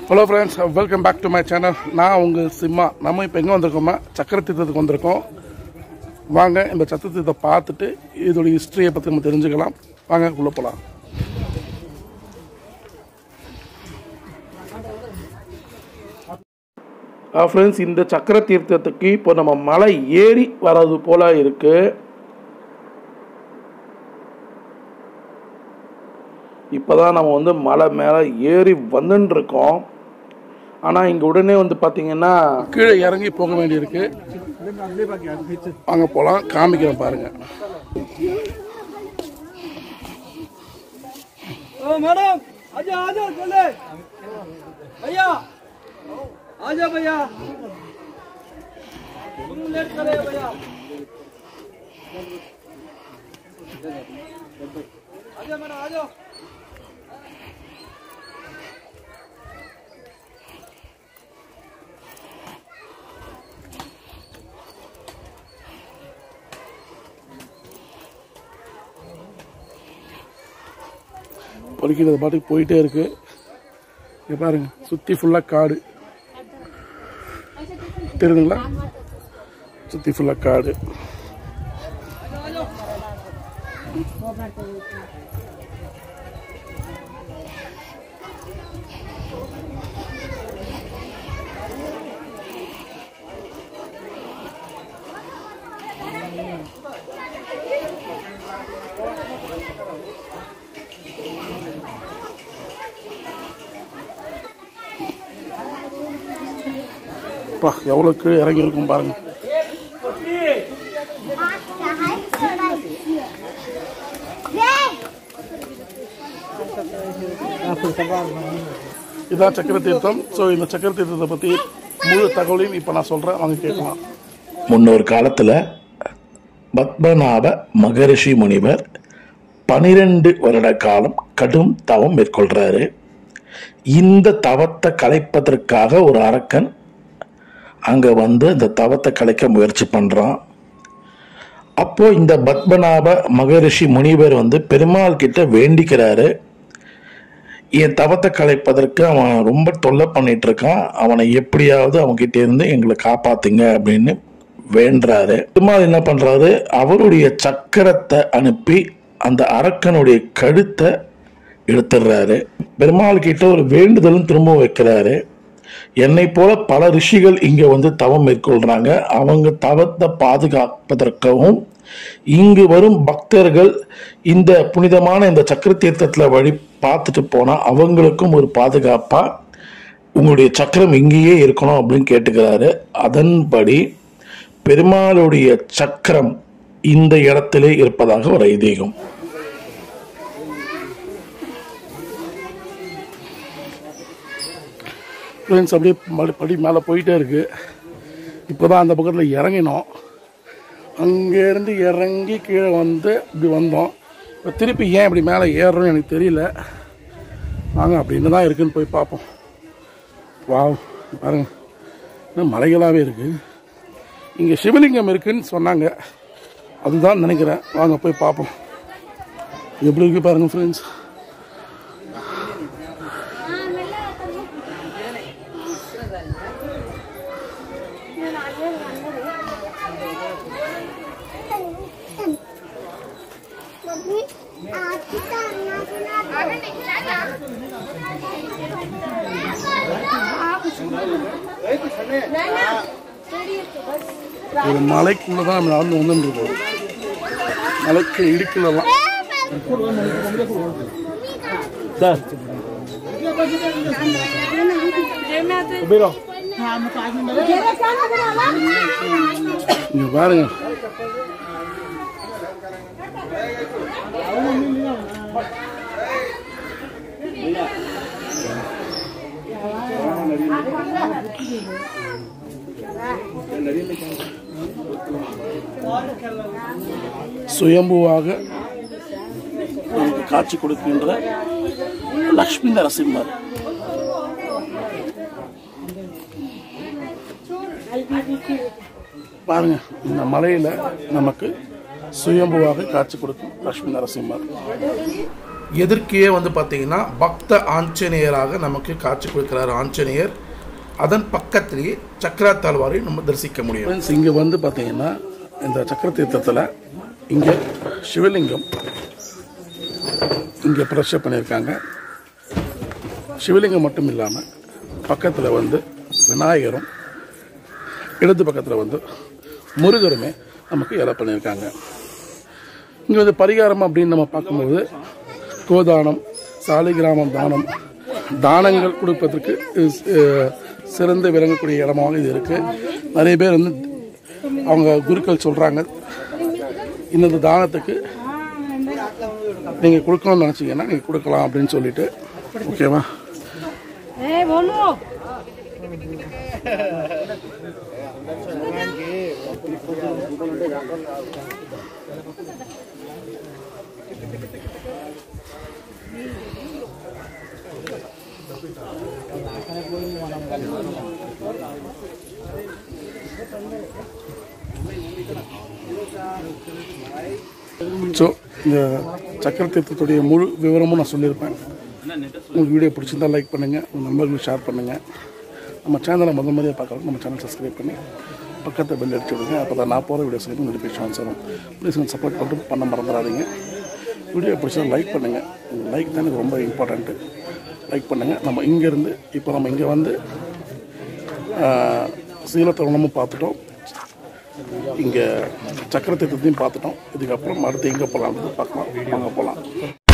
Hello friends, welcome back to my channel. நான் உங்கள் சிம்மா. நம்ம இப்போ எங்கே வந்திருக்கோமா? சக்கர தீர்த்தத்துக்கு வந்திருக்கோம். வாங்க இந்த சக்கர தீர்த்தத்தை பார்த்துட்டு இதோட ஹிஸ்ட்ரியை பற்றி நம்ம தெரிஞ்சுக்கலாம். வாங்க உள்ளே போகலாம். ஃப்ரெண்ட்ஸ், இந்த சக்கர தீர்த்தத்துக்கு இப்போ நம்ம மலை ஏறி வர்றது போல் இருக்குது. இப்போ தான் நம்ம வந்து மலை மேலே ஏறி வந்துட்டுருக்கோம். ஆனால் இங்கே உடனே வந்து பார்த்தீங்கன்னா கீழே இறங்கி போக வேண்டியிருக்கு. வாங்க போகலாம், காமிக்கிறேன் பாருங்க. मैडम आजा आजा चले भैया आजा भैया तुम लेट करे भैया आजा मैडम आजा பறிக்கிறது பாட்டுக்கு போயிட்டே இருக்கு. இங்கே பாருங்க, சுற்றி ஃபுல்லாக காடு தெரியுதுங்களா? சுற்றி ஃபுல்லாக காடு. எவ்வளோ கீழே இறங்கி இருக்கும் பாருங்க. இதுதான் சக்கர தீர்த்தம். ஸோ இந்த சக்கர தீர்த்தத்தை பற்றி முழு தகவலையும் இப்போ நான் சொல்கிறேன், வாங்க கேட்கலாம். முன்னொரு காலத்தில் பத்மநாப மகரிஷி முனிவர் 12 வருட காலம் கடும் தவம் மேற்கொள்றாரு. இந்த தவத்தை கலைப்பதற்காக ஒரு அரக்கன் அங்கே வந்து இந்த தவத்தை கலைக்க முயற்சி பண்ணுறான். அப்போ இந்த பத்மநாப மகரிஷி முனிவர் வந்து பெருமாள் கிட்ட வேண்டிக்கிறாரு, என் தவத்தை கலைப்பதற்கு அவன் ரொம்ப தொல்லை பண்ணிட்டு இருக்கான், அவனை எப்படியாவது அவன்கிட்ட இருந்து எங்களை காப்பாத்துங்க அப்படின்னு வேண்டுறாரு. பெருமாள் என்ன பண்றாரு, அவருடைய சக்கரத்தை அனுப்பி அந்த அரக்கனுடைய கழுத்தை எடுத்துடுறாரு. பெருமாள் கிட்ட ஒரு வேண்டுதலும் திரும்ப வைக்கிறாரு. என்னை போல பல ரிஷிகள் இங்க வந்து தவம் மேற்கொள்றாங்க, அவங்க தவத்தை பாதுகாப்பதற்கவும் இங்கு வரும் பக்தர்கள் இந்த புனிதமான இந்த சக்கர தீர்த்தத்துல வழி பார்த்துட்டு போனா அவங்களுக்கும் ஒரு பாதுகாப்பா உங்களுடைய சக்கரம் இங்கேயே இருக்கணும் அப்படின்னு கேட்டுக்கிறாரு. அதன்படி பெருமாளுடைய சக்கரம் இந்த இடத்திலே இருப்பதாக ஒரு ஐதீகம். ஃப்ரெண்ட்ஸ், அப்படியே படி மேலே போயிட்டே இருக்கு. இப்போ தான் அந்த பக்கத்தில் இறங்கினோம். அங்கேருந்து இறங்கி கீழே வந்து இப்படி வந்தோம். இப்போ திருப்பி ஏன் இப்படி மேலே ஏறுறோன்னு எனக்கு தெரியல. வாங்க அப்படின்னு தான் இருக்குன்னு போய் பார்ப்போம். வாவ், பாருங்க, இன்னும் மலைகளாகவே இருக்குது. இங்கே சிவலிங்கம் இருக்குன்னு சொன்னாங்க, அதுதான் நினைக்கிறேன். வாங்க போய் பார்ப்போம் எப்படி இருக்கு பாருங்கள் ஃப்ரெண்ட்ஸ். ஒரு மலைக்குள்ளதான் நம்ம நடந்து வந்துருக்கோம். மலைக்கு இடுக்கலாம் இங்க பாருங்க. சுயம்புவாக நமக்கு காட்சி கொடுக்கின்ற லக்ஷ்மி நரசிம்மர். பாருங்க, இந்த மலையில நமக்கு சுயம்புவாக காட்சி கொடுக்கும் லக்ஷ்மி நரசிம்மர். எதிர்க்கையே வந்து பார்த்திங்கன்னா பக்த ஆஞ்சநேயராக நமக்கு காட்சி கொடுக்குறாரு ஆஞ்சநேயர். அதன் பக்கத்திலேயே சக்கர தாழ்வாரை நம்ம தரிசிக்க முடியும். இங்கே வந்து பார்த்திங்கன்னா இந்த சக்கர தீர்த்தத்தில் இங்கே சிவலிங்கம் இங்கே பிரதிஷ்டை பண்ணியிருக்காங்க. சிவலிங்கம் மட்டும் இல்லாமல் பக்கத்தில் வந்து விநாயகரும், இடது பக்கத்தில் வந்து முருகருமே நமக்கு ஏற பண்ணியிருக்காங்க. இங்கே வந்து பரிகாரம் அப்படின்னு நம்ம பார்க்கும்போது கோதானம், சாலிகிராமம் தானம், தானங்கள் கொடுப்பதற்கு சிறந்து விளங்கக்கூடிய இடமாக இது இருக்குது. நிறைய பேர் வந்து அவங்க குருக்கள் சொல்கிறாங்க, இந்த தானத்துக்கு நீங்கள் கொடுக்கணும்னு நினச்சிங்கன்னா நீங்கள் கொடுக்கலாம் அப்படின்னு சொல்லிட்டு. ஓகேவா? ஸோ இந்த சக்கர தீர்த்தத்துடைய முழு விவரமும் நான் சொல்லியிருப்பேன். உங்களுக்கு வீடியோ பிடிச்சிருந்தால் லைக் பண்ணுங்கள், உங்கள் நண்பர்களுக்கு ஷேர் பண்ணுங்கள். நம்ம சேனலை முதல் முறையாக பார்க்குறோம், நம்ம சேனல் சப்ஸ்கிரைப் பண்ணி பக்கத்தை பெல் அடிச்சு விடுங்க. அப்போ தான் நான் போகிற வீடியோஸ் வந்து நோட்டிஃபிகேஷன்ஸ் வரும். ப்ளீஸ் கொஞ்சம் சப்போர்ட் பண்ணிட்டு பண்ண மறந்துடாதீங்க. வீடியோ பிடிச்சா லைக் பண்ணுங்கள், லைக் தான் எனக்கு ரொம்ப இம்பார்ட்டண்ட்டு. லைக் பண்ணுங்கள். நம்ம இங்கேருந்து இப்போ நம்ம இங்கே வந்து சீலத்தோரணமும் பார்த்துட்டோம், இங்கே சக்கர தீர்த்தத்தையும் பார்த்துட்டோம். இதுக்கப்புறம் அடுத்து எங்கே போகலான்னு பார்க்கலாம், வாங்க போகலாம்.